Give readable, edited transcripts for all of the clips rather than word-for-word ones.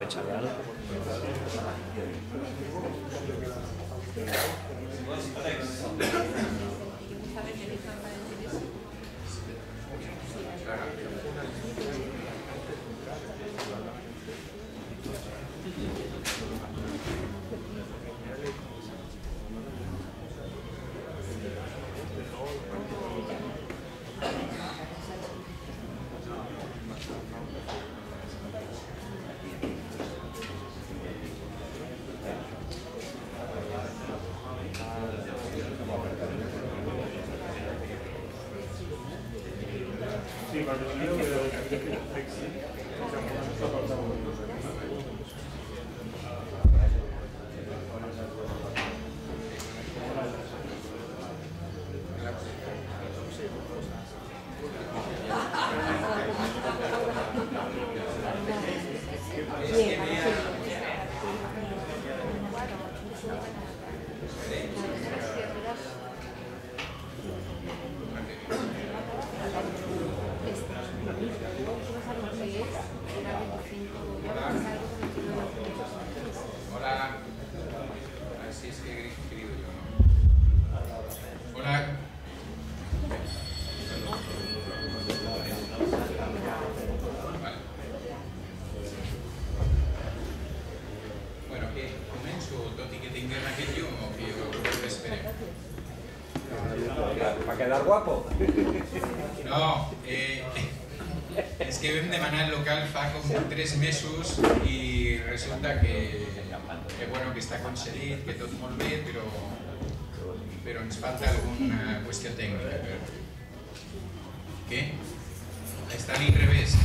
¿Para quedar guapo? No, és que vam demanar el local fa com 3 mesos i resulta que està concedit, que tot molt bé, però ens falta alguna qüestió tècnica. Què? Està a l'inrevés.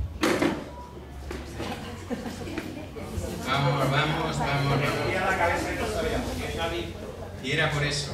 Vamos, vamos, vamos. Y era por eso.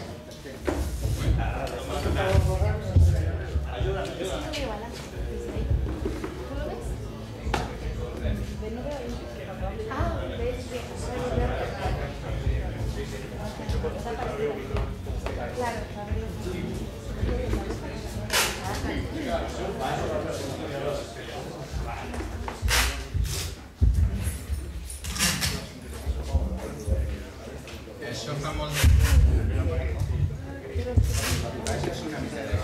Això fa molt de... Baixes una mica de...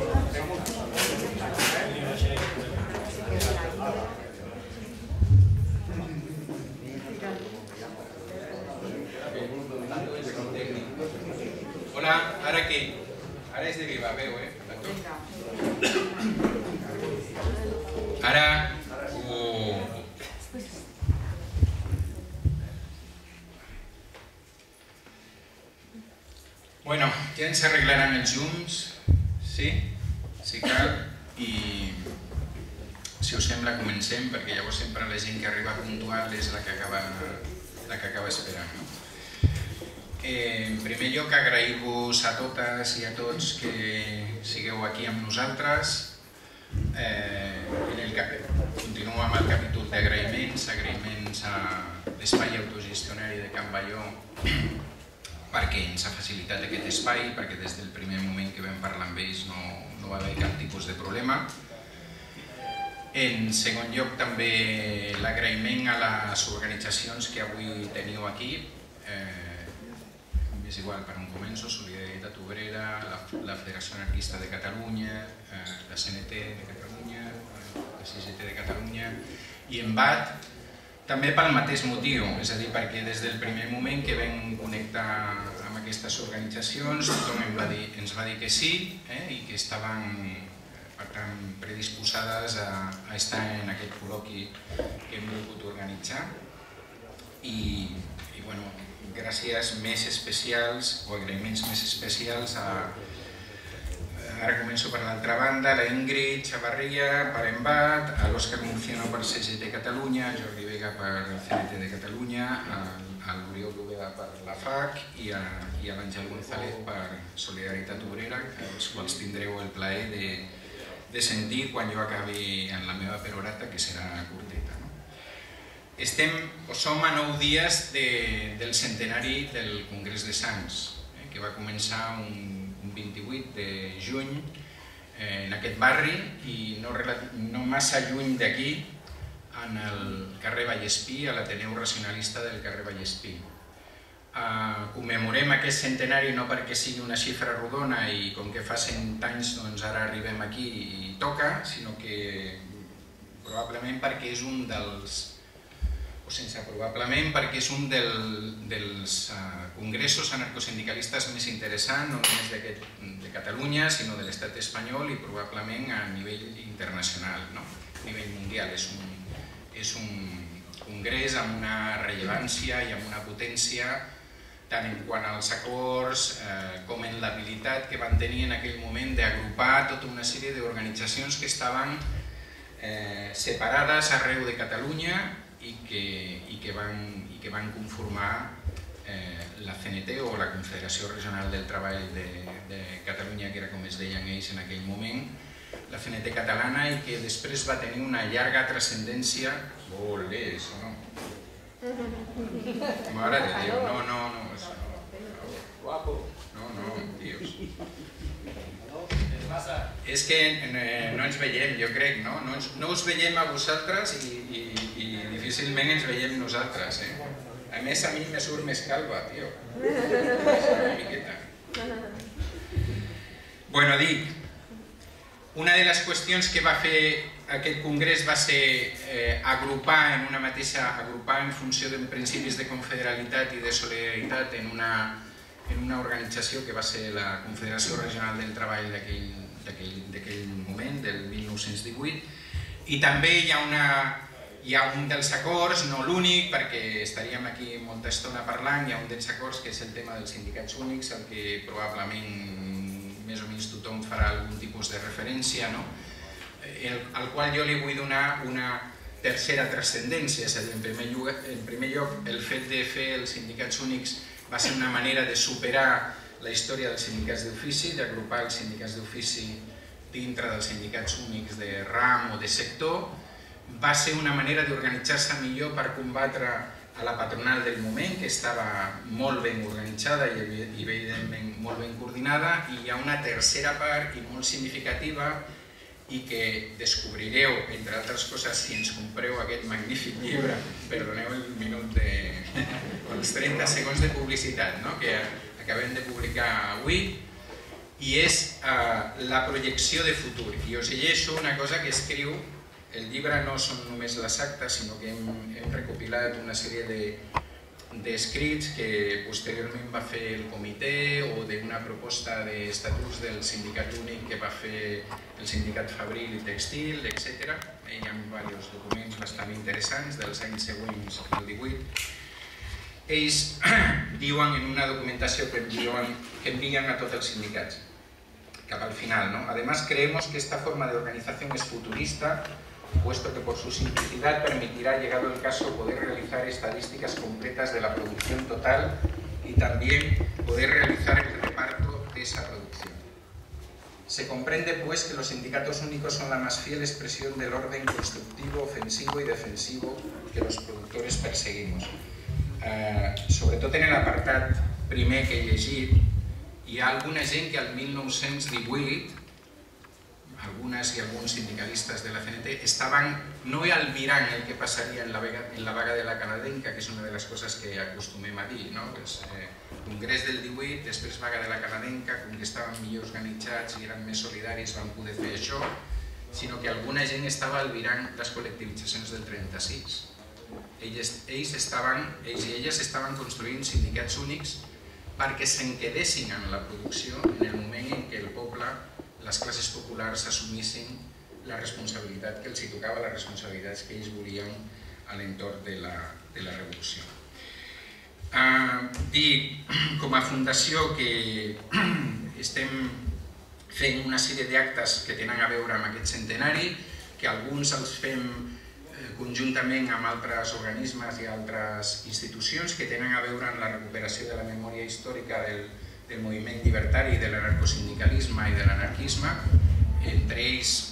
Hola, ara què? Ara és de viva veu, Ara... Bueno, ja ens arreglaran els llums, sí? Si cal, i si us sembla comencem, perquè llavors sempre la gent que arriba puntual és la que acaba esperant. En primer lloc, agrair-vos a totes i a tots que sigueu aquí amb nosaltres. Continuo amb el capítol d'agraïments, agraïments a l'Espai Autogestionari de Can Balló, perquè ens ha facilitat aquest espai, perquè des del primer moment que vam parlar amb ells no va haver cap tipus de problema. En segon lloc, també l'agraïment a les organitzacions que avui teniu aquí. És igual per on començo, Solidaritat Obrera, la Federació Anarquista de Catalunya, la CNT de Catalunya, la CGT de Catalunya i en BAT, també pel mateix motiu, és a dir, perquè des del primer moment que vam connectar amb aquestes organitzacions tothom ens va dir que sí i que estaven, per tant, predisposades a estar en aquest col·loqui que hem volgut organitzar i, bueno, gràcies més especials o agraïments més especials a, ara començo per l'altra banda, a la Ingrid Chavarria per Embat, a l'Òscar Murciano per CGT Catalunya, a Jordi Vega per CNT de Catalunya, a l'Oriol Lubeda per la FAC i a l'Àngel González per Solidaritat Obrera, els quals tindreu el plaer de sentir quan jo acabi en la meva perorata, que serà curteta. Som a 9 dies del centenari del Congrés de Sants, que va començar un 28 de juny en aquest barri i no massa lluny d'aquí, en el carrer Vallespí, a l'Ateneu Racionalista del carrer Vallespí. Commemorem aquest centenari no perquè sigui una xifra rodona i com que fa 100 anys doncs ara arribem aquí i toca, sinó que probablement perquè és un dels congressos anarcosindicalistes més interessants, no només de Catalunya, sinó de l'estat espanyol i probablement a nivell internacional, a nivell mundial. És un congrés amb una rellevància i amb una potència tant en quant als acords com en l'habilitat que van tenir en aquell moment d'agrupar tota una sèrie d'organitzacions que estaven separades arreu de Catalunya i que van conformar la CNT o la Confederació Regional del Treball de Catalunya, que era com es deien ells en aquell moment, la CNT catalana, i que després va tenir una llarga transcendència. Olé, això no. Mare de Déu, no. Guapo. No, dios. És que no ens veiem, jo crec, no? No us veiem a vosaltres i difícilment ens veiem nosaltres, A més, a mi me surt més calva, tio. Una miqueta. Bueno, dic, una de les qüestions que va fer aquest congrés va ser agrupar en funció de principis de confederalitat i de solidaritat en una organització que va ser la Confederació Regional del Treball d'aquell moment, del 1918, i també hi ha un dels acords, no l'únic, perquè estaríem aquí molta estona parlant, hi ha un dels acords que és el tema dels sindicats únics, al que probablement més o menys tothom farà algun tipus de referència, al qual jo li vull donar una tercera transcendència, és a dir, en primer lloc, el fet de fer els sindicats únics va ser una manera de superar la història dels sindicats d'ofici, d'agrupar els sindicats d'ofici dintre dels sindicats únics de ram o de sector. Va ser una manera d'organitzar-se millor per combatre a la patronal del moment, que estava molt ben organitzada i evidentment molt ben coordinada, i hi ha una tercera part i molt significativa i que descobrireu, entre altres coses, si ens compreu aquest magnífic llibre, perdoneu el minut els 30 segons de publicitat que acabem de publicar avui, i és la projecció de futur. I us llegeixo una cosa que escriu. El llibre no són només les actes, sinó que hem recopilat una sèrie d'escrits que posteriorment va fer el comitè o d'una proposta d'estatuts del sindicat únic que va fer el sindicat Fabril i Textil, etc. Hi ha diversos documents bastant interessants dels anys següents al 18. Ells diuen en una documentació que envían a tots els sindicats, cap al final, Además, creemos que esta forma de organización es futurista, puesto que por su simplicidad permitirá, llegado el caso, poder realizar estadísticas completas de la producción total y también poder realizar el reparto de esa producción. Se comprende, pues, que los sindicatos únicos son la más fiel expresión del orden constructivo, ofensivo y defensivo que los productores perseguimos. Sobretot en l'apartat primer que he llegit, hi ha alguna gent que al 1918, algunes i alguns sindicalistes de la CNT, estaven no albirant el que passaria en la vaga de la canadenca, que és una de les coses que acostumem a dir, Congrés del 18, després vaga de la canadenca, com que estaven millor organitzats i eren més solidaris van poder fer això, sinó que alguna gent estava albirant les col·lectivitzacions del 36. Ells i elles estaven construint sindicats únics perquè s'enquedessin en la producció en el moment en què el poble, les classes populars, assumissin la responsabilitat que els hi tocava, les responsabilitats que ells volien a l'entorn de la revolució. Dir, com a fundació, que estem fent una sèrie d'actes que tenen a veure amb aquest centenari, que alguns els fem conjuntament amb altres organismes i altres institucions que tenen a veure amb la recuperació de la memòria històrica del moviment llibertari, de l'anarcosindicalisme i de l'anarquisme. Entre ells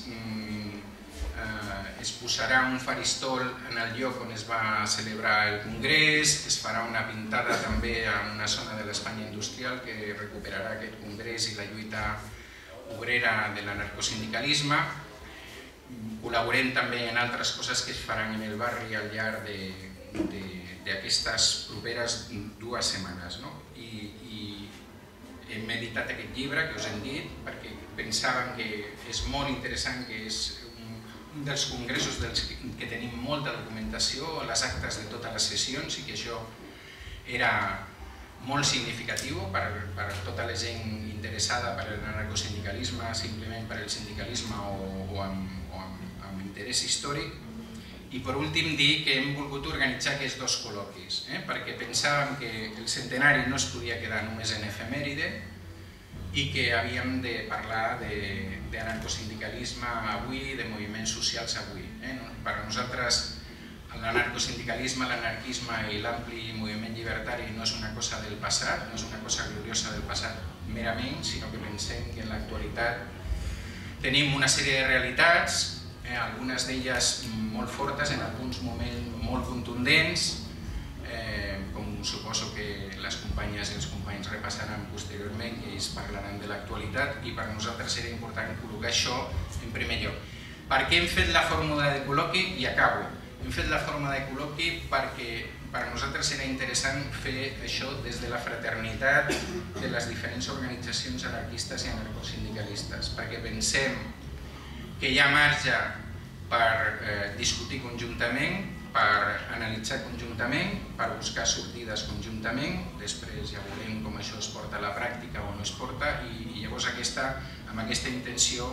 es posarà un faristol en el lloc on es va celebrar el congrés, es farà una pintada també en una zona de l'Espanya industrial que recuperarà aquest congrés i la lluita obrera de l'anarcosindicalisme. Col·laborem també en altres coses que es faran en el barri al llarg d'aquestes properes 2 setmanes. I hem editat aquest llibre que us hem dit perquè pensàvem que és molt interessant, que és un dels congressos que tenim molta documentació, les actes de totes les sessions, i que això era molt significatiu per tota la gent interessada per l'anarcosindicalisme, simplement per el sindicalisme o amb interès històric. I per últim dir que hem volgut organitzar aquests 2 col·loquis, perquè pensàvem que el centenari no es podia quedar només en efemèride i que havíem de parlar d'anarcosindicalisme avui, de moviments socials avui. Per nosaltres l'anarcosindicalisme, l'anarquisme i l'ampli moviment llibertari no és una cosa del passat, no és una cosa gloriosa del passat merament, sinó que pensem que en l'actualitat tenim una sèrie de realitats, algunes d'elles molt fortes, en alguns moments molt contundents, com suposo que les companyes i els companys repassaran posteriorment, que ells parlaran de l'actualitat, i per nosaltres era important col·locar això en primer lloc. Per què hem fet la fórmula de col·loqui? I acabo. Hem fet la forma de col·loqui perquè per nosaltres era interessant fer això des de la fraternitat de les diferents organitzacions anarquistes i anarcosindicalistes, perquè pensem que hi ha marge per discutir conjuntament, per analitzar conjuntament, per buscar sortides conjuntament, després ja veurem com això es porta a la pràctica o no es porta, i llavors amb aquesta intenció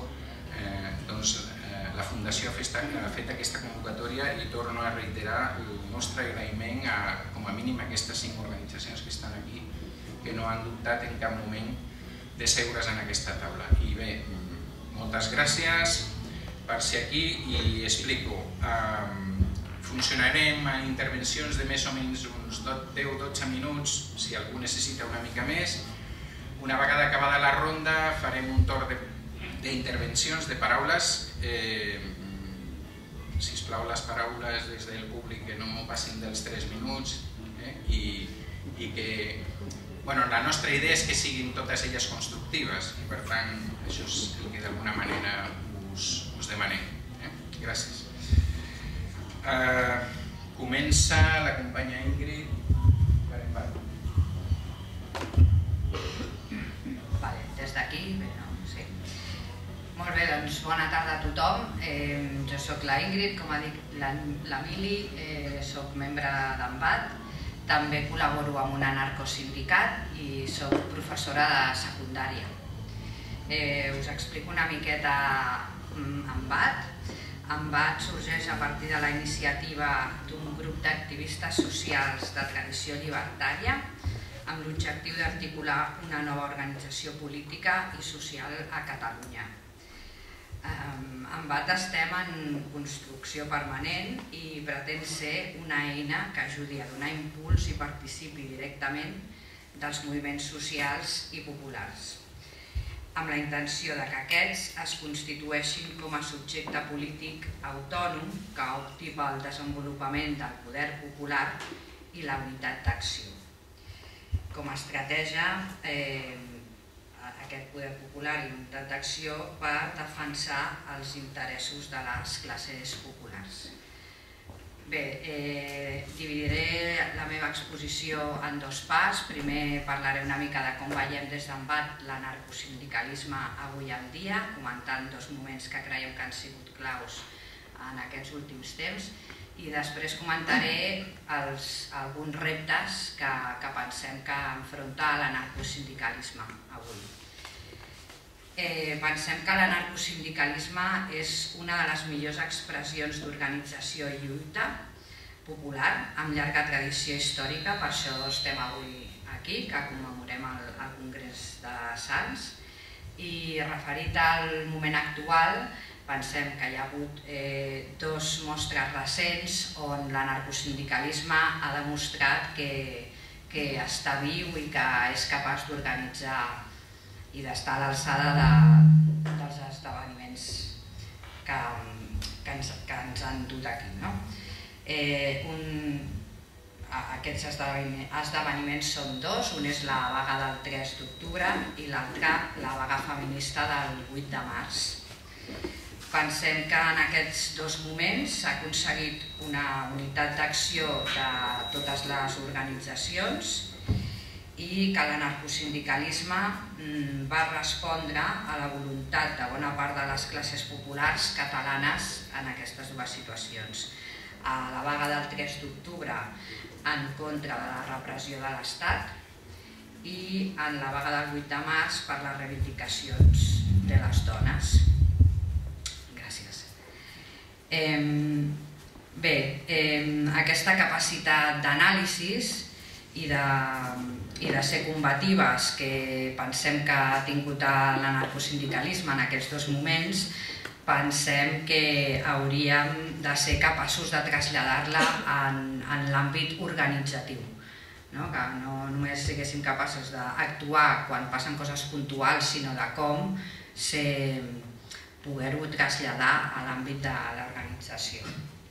la Fundació ha fet aquesta convocatòria, i torno a reiterar el nostre agraïment a, com a mínim, aquestes 5 organitzacions que estan aquí, que no han dubtat en cap moment de seure's en aquesta taula. I bé, moltes gràcies per ser aquí, i explico. Funcionarem a intervencions de més o menys uns 10-12 minuts, si algú necessita una mica més. Una vegada acabada la ronda farem un torn d'intervencions, de paraules. Sisplau, les paraules des del públic que no passin dels 3 minuts, i que la nostra idea és que siguin totes elles constructives, i per tant això és el que d'alguna manera us demanem. Gràcies. Comença la companya Ingrid. Des d'aquí? Sí. Molt bé, doncs bona tarda a tothom. Jo soc la Ingrid, com ha dit l'Emili, soc membre d'ANBAT, també col·laboro amb un anarcosindicat i soc professora de secundària. Us explico una miqueta ANBAT. ANBAT sorgeix a partir de la iniciativa d'un grup d'activistes socials de tradició llibertària amb l'objectiu d'articular una nova organització política i social a Catalunya. ANBAT estem en construcció permanent i pretén ser una eina que ajudi a donar impuls i participi directament dels moviments socials i populars, amb la intenció que aquests es constitueixin com a subjecte polític autònom que opti pel desenvolupament del poder popular i la unitat d'acció. Com a estratègia, aquest poder popular i unitat d'acció per defensar els interessos de les classes populars. Bé, dividiré la meva exposició en 2 parts. Primer parlaré una mica de com veiem des d'ANBAT l'anarcosindicalisme avui en dia, comentant 2 moments que creiem que han sigut claus en aquests últims temps, i després comentaré alguns reptes que pensem que enfronta l'anarcosindicalisme avui. Pensem que l'anarcosindicalisme és una de les millors expressions d'organització i lluita popular amb llarga tradició històrica, per això estem avui aquí, que commemorem el Congrés de Sants. I referit al moment actual, pensem que hi ha hagut 2 mostres recents on l'anarcosindicalisme ha demostrat que està viu i que és capaç d'organitzar i d'estar a l'alçada dels esdeveniments que ens han dut aquí. Aquests esdeveniments són 2, un és la vaga del 3 d'octubre i l'altre la vaga feminista del 8 de març. Pensem que en aquests dos moments s'ha aconseguit una unitat d'acció de totes les organitzacions i que l'anarcosindicalisme va respondre a la voluntat de bona part de les classes populars catalanes en aquestes dues situacions. A la vaga del 3 d'octubre en contra de la repressió de l'Estat i en la vaga del 8 de març per les reivindicacions de les dones. Gràcies. Bé, aquesta capacitat d'anàlisi i de ser combatives que pensem que ha tingut l'anarcosindicalisme en aquests dos moments, pensem que hauríem de ser capaços de traslladar-la en l'àmbit organitzatiu. Que no només siguéssim capaços d'actuar quan passen coses puntuals, sinó de com poder-ho traslladar a l'àmbit de l'organització.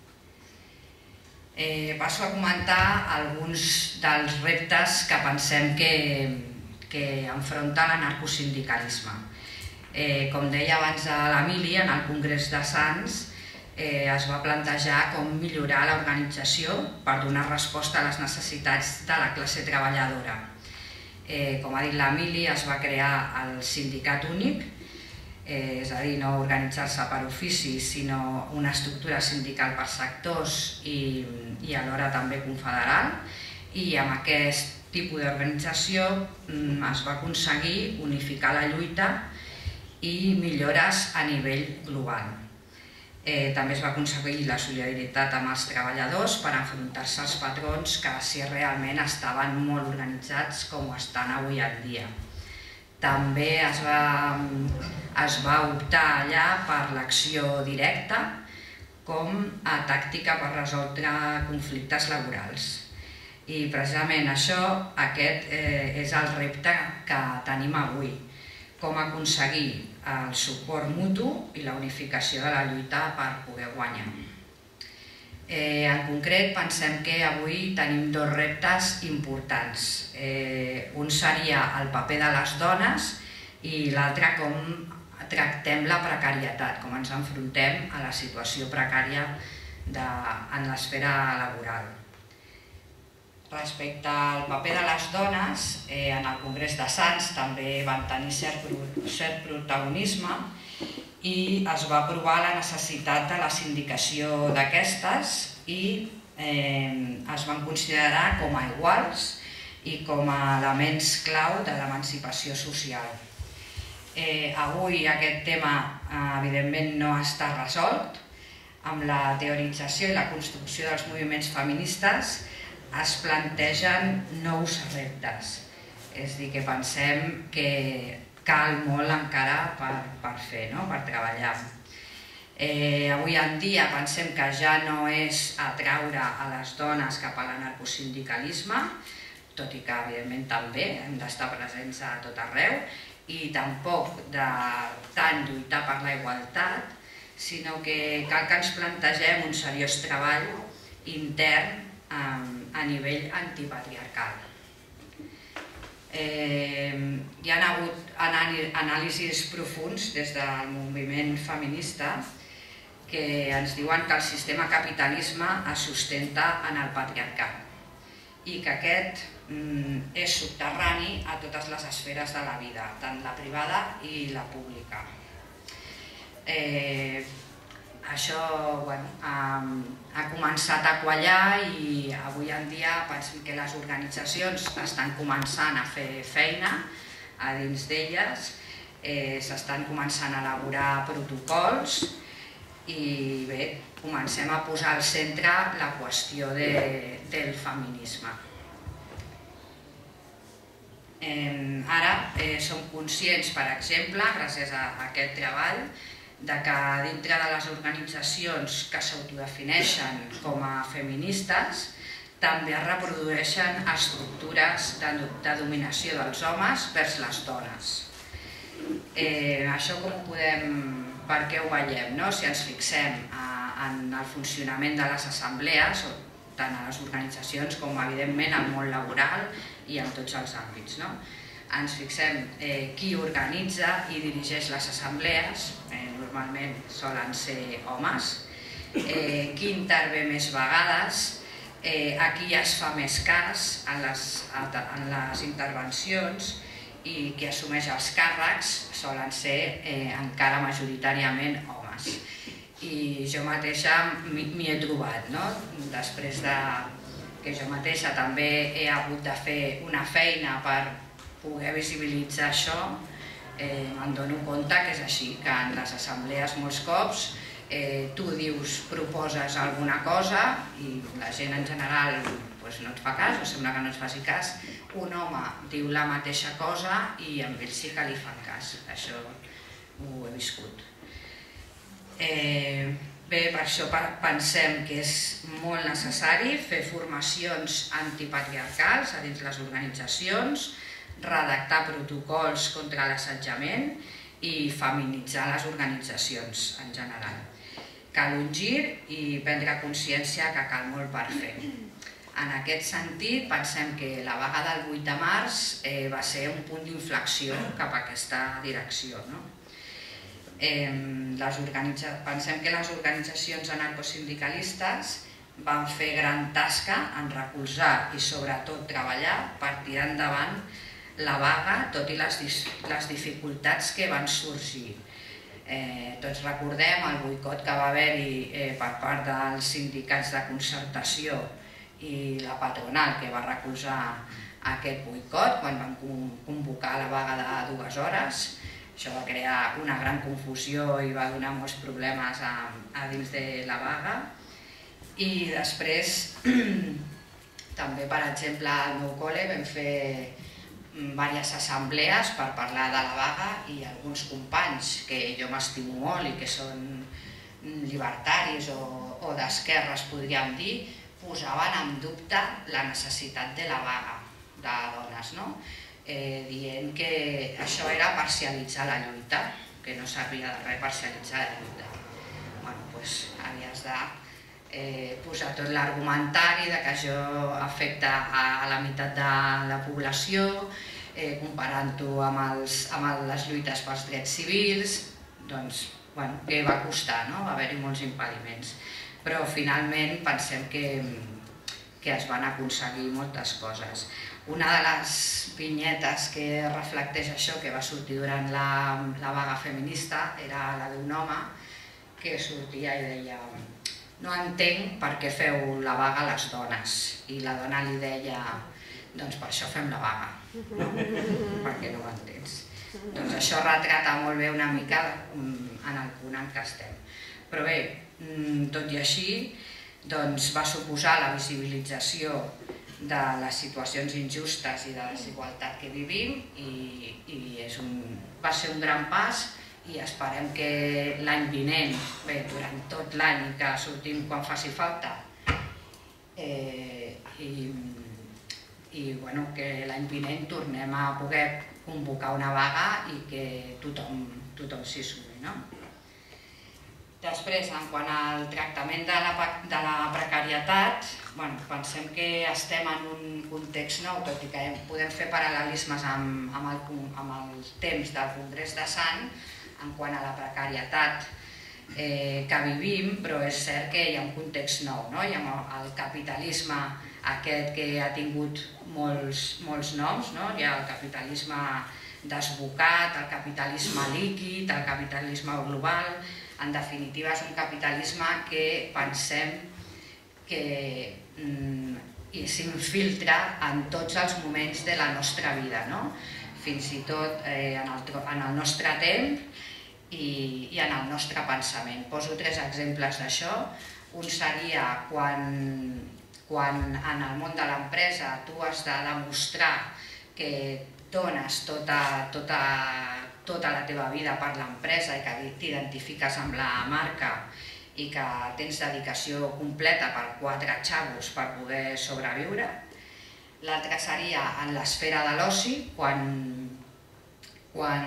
Passo a comentar alguns dels reptes que pensem que enfronta l'anarcosindicalisme. Com deia abans l'Emili, en el Congrés de Sants es va plantejar com millorar l'organització per donar resposta a les necessitats de la classe treballadora. Com ha dit l'Emili, es va crear el sindicat únic, és a dir, no organitzar-se per oficis, sinó una estructura sindical per sectors i alhora també confederal, i amb aquest tipus d'organització es va aconseguir unificar la lluita i millores a nivell global. També es va aconseguir la solidaritat amb els treballadors per enfrontar-se als patrons que si realment estaven molt organitzats com ho estan avui en dia. També es va optar allà per l'acció directa com a tàctica per resoldre conflictes laborals. I precisament aquest és el repte que tenim avui, com aconseguir el suport mutu i la unificació de la lluita per poder guanyar. En concret, pensem que avui tenim dos reptes importants. Un seria el paper de les dones i l'altre com tractem la precarietat, com ens enfrontem a la situació precària en l'esfera laboral. Respecte al paper de les dones, en el Congrés de Sants també van tenir cert protagonisme i es va aprovar la necessitat de la sindicació d'aquestes i es van considerar com a iguals i com a elements clau de l'emancipació social. Avui aquest tema evidentment no està resolt. Amb la teorització i la construcció dels moviments feministes es plantegen nous reptes. És a dir, que pensem que cal molt encara per fer, per treballar. Avui en dia pensem que ja no és atraure a les dones cap a l'anarcosindicalisme, tot i que evidentment també hem d'estar presents a tot arreu, i tampoc de tant lluitar per la igualtat, sinó que cal que ens plantegem un seriós treball intern a nivell antipatriarcal. Hi ha hagut anàlisis profunds des del moviment feminista que ens diuen que el sistema capitalisme es sustenta en el patriarcat i que aquest és subterrani a totes les esferes de la vida, tant la privada i la pública. Això ha començat a quallar i avui en dia pensem que les organitzacions estan començant a fer feina a dins d'elles, s'estan començant a elaborar protocols i bé, comencem a posar al centre la qüestió del feminisme. Ara som conscients, per exemple, gràcies a aquest treball, que dintre de les organitzacions que s'autodefineixen com a feministes també es reprodueixen estructures de dominació dels homes vers les dones. Això com ho podem, per què ho veiem? Si ens fixem en el funcionament de les assemblees, tant a les organitzacions com evidentment al món laboral i en tots els àmbits. Ens fixem qui organitza i dirigeix les assemblees, normalment solen ser homes. Qui intervé més vegades, aquí ja es fa més cas en les intervencions i qui assumeix els càrrecs solen ser encara majoritàriament homes. I jo mateixa m'hi he trobat, després que jo mateixa també he hagut de fer una feina per poder visibilitzar això, me'n dono compte que és així, que en les assemblees molts cops tu proposes alguna cosa i la gent en general no et fa cas o sembla que no et faci cas. Un home diu la mateixa cosa i a ell sí que li fan cas. Això ho he viscut. Bé, per això pensem que és molt necessari fer formacions antipatriarcals a dins les organitzacions, redactar protocols contra l'assetjament i feminitzar les organitzacions en general. Cal un gir i prendre consciència que cal molt per fer. En aquest sentit, pensem que la vaga del 8 de març va ser un punt d'inflexió cap a aquesta direcció. Pensem que les organitzacions anarcosindicalistes van fer gran tasca en recolzar i sobretot treballar per tirar endavant la vaga, tot i les dificultats que van sorgir. Tots recordem el boicot que va haver-hi per part dels sindicats de concertació i la patronal que va recolzar aquest boicot quan van convocar la vaga de 2 hores. Això va crear una gran confusió i va donar molts problemes a dins de la vaga. I després, també, per exemple, al meu col·le vam fer diverses assemblees per parlar de la vaga i alguns companys que jo m'estimo molt i que són llibertaris o d'esquerres, podríem dir, posaven en dubte la necessitat de la vaga de dones, dient que això era parcialitzar la lluita, que no servia de res parcialitzar la lluita. Doncs havies de posar tot l'argumentari que això afecta a la meitat de la població, comparant-ho amb les lluites pels drets civils, doncs què va costar, va haver-hi molts impediments. Però finalment pensem que es van aconseguir moltes coses. Una de les vinyetes que reflecteix això, que va sortir durant la vaga feminista, era la d'un home que sortia i deia: no entenc per què feu la vaga les dones. I la dona li deia: doncs per això fem la vaga, perquè no ho entens. Doncs això retrata molt bé una mica en el punt en què estem. Però bé, tot i així, va suposar la visibilització de les situacions injustes i de desigualtat que vivim i va ser un gran pas i esperem que l'any vinent, bé, durant tot l'any i que sortim quan faci falta, que l'any vinent tornem a poder convocar una vaga i que tothom s'hi sumi. Després, en quant al tractament de la precarietat, pensem que estem en un context nou, tot i que podem fer paral·lelismes amb el temps del Congrés de Sant en quant a la precarietat que vivim, però és cert que hi ha un context nou. Hi ha el capitalisme aquest que ha tingut molts noms, hi ha el capitalisme desbocat, el capitalisme líquid, el capitalisme global. En definitiva, és un capitalisme que pensem que s'infiltra en tots els moments de la nostra vida, fins i tot en el nostre temps i en el nostre pensament. Poso 3 exemples d'això. Un seria quan en el món de l'empresa tu has de demostrar que dones tota la teva vida per l'empresa i que t'identifiques amb la marca i que tens dedicació completa per 4 xavos per poder sobreviure. L'altre seria en l'esfera de l'oci, quan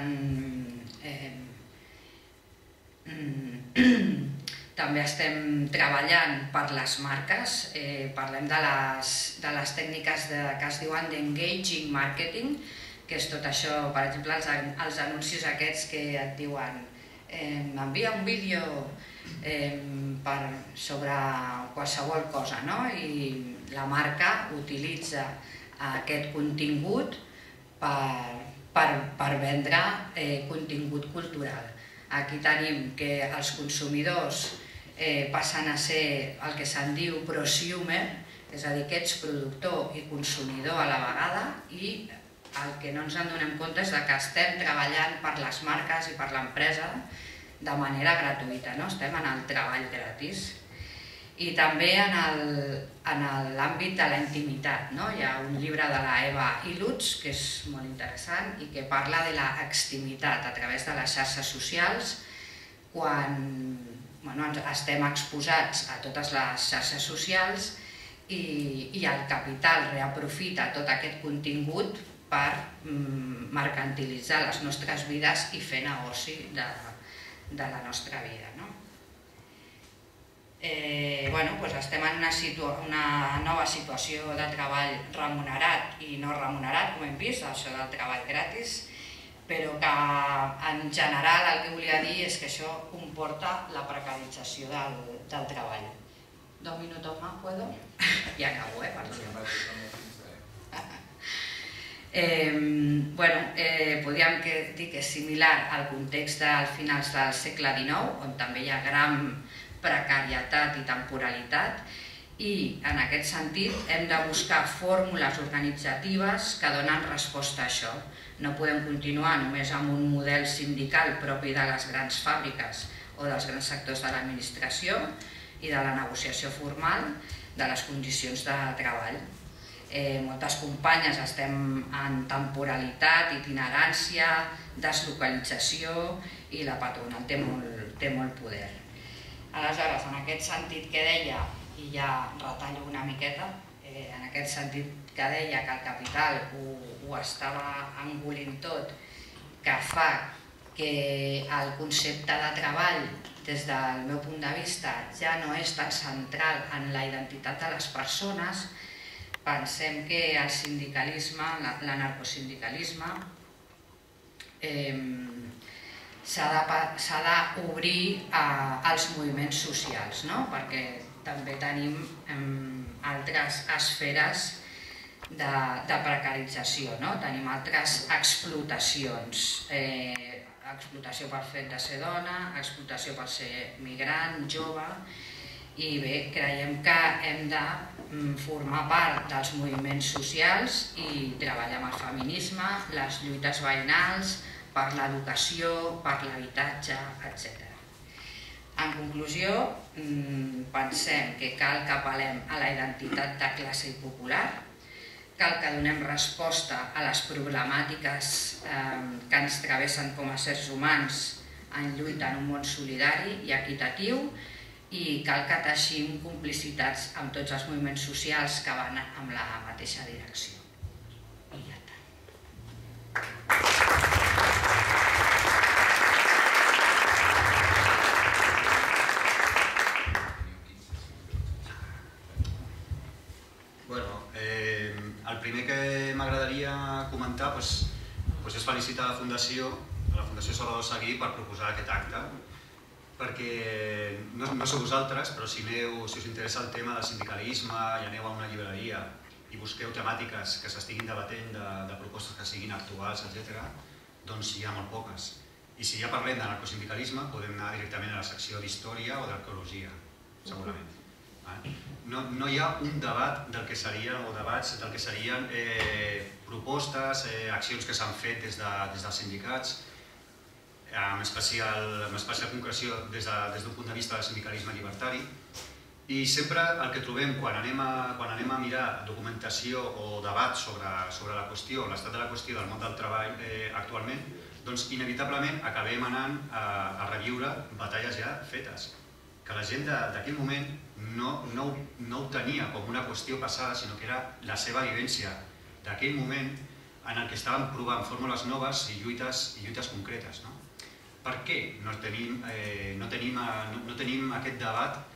també estem treballant per les marques, parlem de les tècniques que es diuen d'engaging marketing, que és tot això, per exemple, els anuncis aquests que et diuen m'envia un vídeo sobre qualsevol cosa, i la marca utilitza aquest contingut per vendre contingut cultural. Aquí tenim que els consumidors passen a ser el que se'n diu prosumer, és a dir, que ets productor i consumidor a la vegada, i el que no ens en donem compte és que estem treballant per les marques i per l'empresa de manera gratuïta, estem en el treball gratis. I també en l'àmbit de la intimitat. Hi ha un llibre de la Eva Ilutz que és molt interessant i que parla de l'extimitat a través de les xarxes socials. Quan estem exposats a totes les xarxes socials i el capital reaprofita tot aquest contingut per mercantilitzar les nostres vides i fer negoci de la nostra vida. Estem en una nova situació de treball remunerat i no remunerat, com hem vist, això del treball gratis, però que en general el que volia dir és que això comporta la precarització del treball. 2 minutos más, ¿puedo? Ja acabo, perdó. Podríem dir que és similar al context del finals del segle XIX, on també hi ha gran precarietat i temporalitat, i en aquest sentit hem de buscar fórmules organitzatives que donen resposta a això. No podem continuar només amb un model sindical propi de les grans fàbriques o dels grans sectors de l'administració i de la negociació formal de les condicions de treball. Moltes companyes estem en temporalitat, itinerància, deslocalització, i la patronal té molt poder. Aleshores, en aquest sentit que deia, i ja retallo una miqueta, en aquest sentit que deia que el capital ho estava engolint tot, que fa que el concepte de treball, des del meu punt de vista, ja no és tan central en la identitat de les persones. Pensem que el sindicalisme, l'anarcosindicalisme, s'ha d'obrir als moviments socials, perquè també tenim altres esferes de precarització, tenim altres explotacions, explotació per fet de ser dona, explotació per ser migrant, jove, i bé, creiem que hem de formar part dels moviments socials i treballar amb el feminisme, les lluites veïnals, per l'educació, per l'habitatge, etc. En conclusió, pensem que cal que apel·lem a la identitat de classe i popular, cal que donem resposta a les problemàtiques que ens travessen com a éssers humans en lluita en un món solidari i equitatiu, i cal que teixim complicitats amb tots els moviments socials que van en la mateixa direcció. I ja està. El primer que m'agradaria comentar és felicitar la Fundació Salvador Seguí per proposar aquest acte, perquè no sou vosaltres, però si us interessa el tema del sindicalisme i aneu a una llibreria i busqueu temàtiques que s'estiguin debatent de propostes que siguin actuals, etc., doncs hi ha molt poques. I si ja parlem d'anarcosindicalisme, podem anar directament a la secció d'història o d'arqueologia, segurament. No hi ha un debat del que serien, o debats del que serien propostes, accions que s'han fet des dels sindicats, amb especial concreció des d'un punt de vista del sindicalisme llibertari. I sempre el que trobem quan anem a mirar documentació o debat sobre la qüestió, l'estat de la qüestió del món del treball actualment, doncs inevitablement acabem anant a reviure batalles ja fetes, que la gent d'aquell moment no ho tenia com una qüestió passada, sinó que era la seva vivència d'aquell moment en el que estaven provant fórmules noves i lluites concretes. Per què no tenim aquest debat